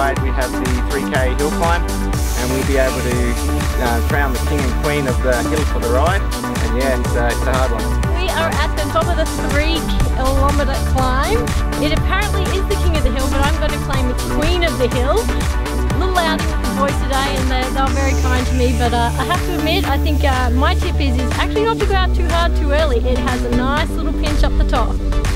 side we have the 3K hill climb, and we'll be able to crown the king and queen of the hill for the ride. And yeah, it's a hard one. We are at the top of the 3-kilometre climb. It apparently is the king of the hill, but I'm going to claim it's queen of the hill. A little outing with the boys today, and they're very kind to me, but I have to admit, I think my tip is actually not to go out too hard too early. It has a nice little pinch up the top.